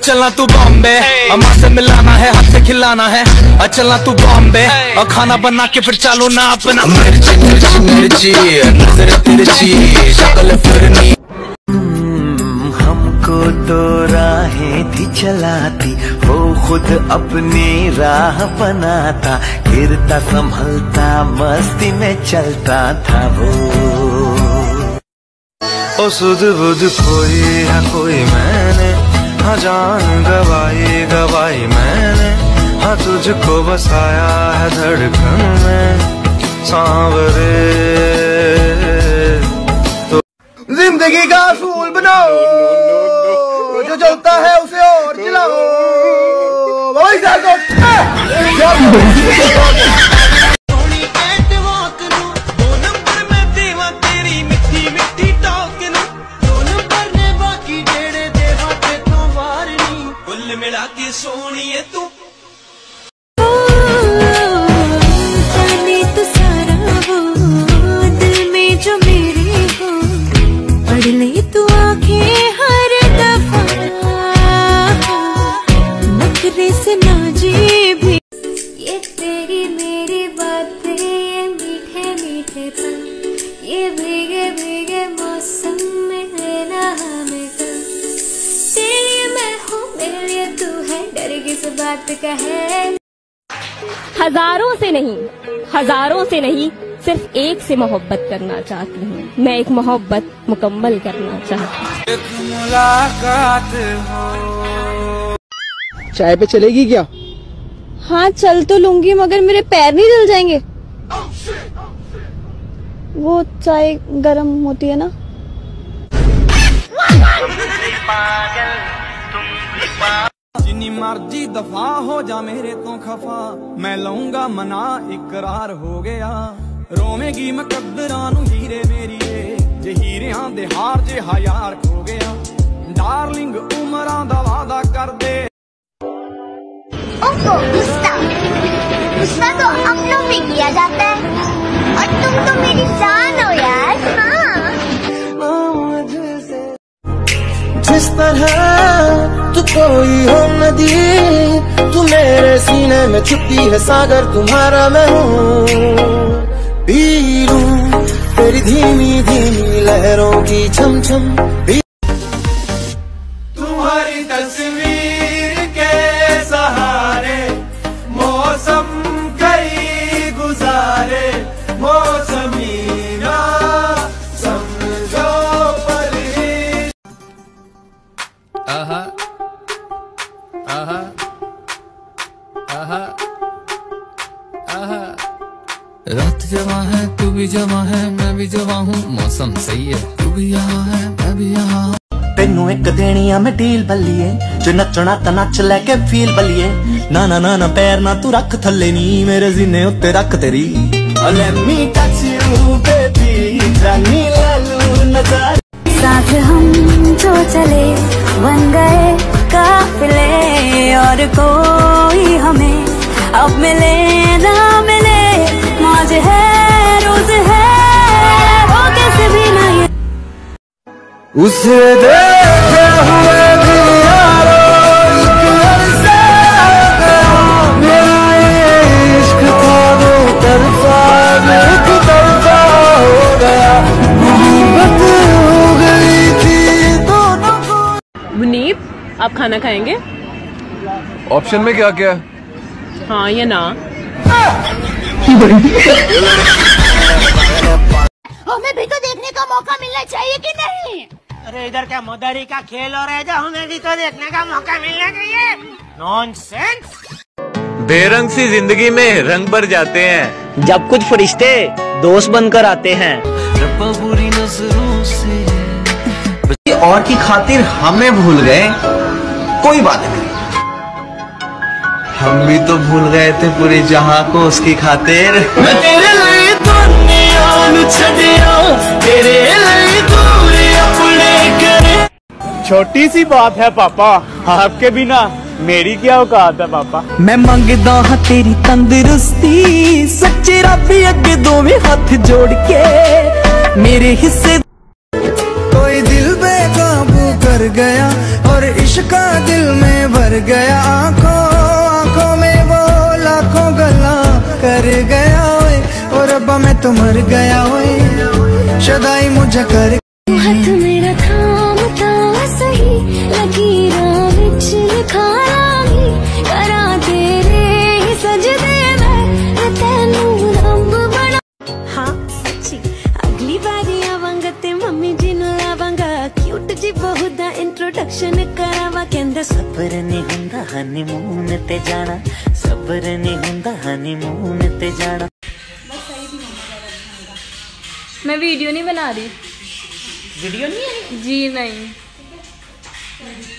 चलना तू बॉम्बे, अम्मा से मिलाना है, हाथ से खिलाना है। चलना तू बॉम्बे और खाना बना के फिर चालू ना अपना। मिर्ची मिर्ची मिर्ची नजर तिरछी शक्ल फिरनी। हमको तो राहें थी चलाती, वो खुद अपनी राह बनाता, गिरता संभलता मस्ती में चलता था वो। ओ सुध बुध कोई है कोई मैंने, हाँ जान गवाई गवाई मैंने, हाँ तुझको बसाया है धड़कन में सांवरे। तो जिंदगी का असूल बनाओ, जो जलता है उसे और जलाओ। मिला के सोनिए तू जाने तो सारा वो दिल में जो मेरे हो, पढ़ ले तू आंखें हर दफा, नखरे से नाजी भी। ये तेरी मेरी बातें, ये मीठे मीठे पल, ये भीगे भीगे मौसम में लेना हमें कल। तेरी मैं हूँ मेरे लिए तू है, डर किस बात का है। हजारों से नहीं सिर्फ एक से मोहब्बत करना चाहती हूँ। मैं एक मोहब्बत मुकम्मल करना चाहती हूँ। एक मुलाकात हो। चाय पे चलेगी क्या? हाँ चल तो लूंगी, मगर मेरे पैर नहीं जल जाएंगे? वो चाय गरम होती है ना। जिनी मर्जी दफा हो जा मेरे तो खफा, मैं लऊंगा मना इकरार हो गया। रोवेगी मुकद्दरां नू हीरे मेरीए, जे हीरियां दे हार जे हायार खो गया। डार्लिंग उमरां दा वादा कर दे। गुस्सा तो अपनों पे किया जाता है, और तुम तो मेरी जान हो यार। हाँ जिस तरह तू कोई हो नदी, तू मेरे सीने में छुपी है सागर, तुम्हारा मैं हूँ। पी लूं तेरी धीमी धीमी लहरों की छम छम। तुम्हारी तस्वीर के सहारे मौसम कई गुजारे, मौसमी ना समझो परी। आहा आहा आहा आहा। रात जवां है तू भी जवां है, मैं भी जवां हूँ, मौसम सही है, तू भी यहाँ है मैं भी यहाँ। तेनू एक देनी आ मैं डील बल्लीए, जो नचना ता नच लेके फील बल्लीए। ना ना ना ना पैर ना तू रख थल्ले नी, मेरे सीने उत्ते रख तेरी। Let me touch you baby, जानी लालू नजार। साथ हम जो चले बन गए काफिले, और कोई हमें अब मिले ना मिले, मौज है रोज है वो कैसे भी नहीं। उसे देखे हुए भी यारो एक अरसा गया, मेरा ये इश्क था दो तरफा, एक तरफा हो गया, मोहब्बत हो गई थी दोनों को। मुनीब आप खाना खाएंगे? ऑप्शन में क्या क्या है? हाँ या ना? हमें भी तो देखने का मौका मिलना चाहिए कि नहीं? अरे इधर क्या मदारी का खेल हो रहा है, हमें भी तो देखने का मौका मिलना चाहिए। नॉनसेंस। बेरंग सी जिंदगी में रंग भर जाते हैं, जब कुछ फरिश्ते दोस्त बनकर आते हैं। रब्बा बुरी नजरों से और की खातिर हमें भूल गए, कोई बात नहीं, हम भी तो भूल गए थे पूरी जहां को उसकी खातिर। मैं तेरे लिए दुनिया में छड़िया, तेरे लिए दूरी अपने करे। छोटी सी बात है पापा, आपके बिना मेरी क्या औकात है पापा। मैं मंगदा हाँ तेरी तंदुरुस्ती, सच्चे रब अगे दोवें हाथ जोड़ के मेरे हिस्से। कोई दिल बेकाबू कर गया और इश्क का दिल में भर गया। आंखों आंखों में वो लाखों गल्ला कर गया ओए और रब्बा मैं तो मर गया ओए शदाई मुझे कर। हाथ मेरा थामता सही लकीरां विच लिखा नहीं करा तेरे ही सजदे मैं तेनू रब बना। हाँ सच्ची अगली बारी आवांगा ते मम्मी जी नू लावांगा क्यूट जी बहू दा इंट्रोडक्शन करावा। कहंदा सबर नहीं हुंदा हनीमून ते जाना, सबर नहीं हुंदा हनीमून ते जाना। मैं वीडियो नहीं बना रही। वीडियो नहीं है जी नहीं।